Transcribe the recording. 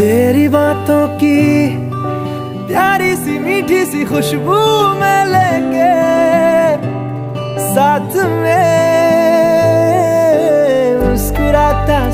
तेरी बातों की प्यारी सी मीठी सी खुशबू में लेके साथ में